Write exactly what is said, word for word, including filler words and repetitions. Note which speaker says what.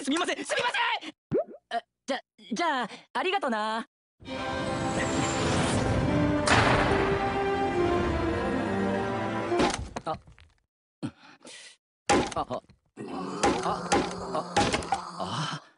Speaker 1: すみません、すみません。あ、じゃ、じゃあ、ありがとな。あ、あ、あ、あ、あ、あ。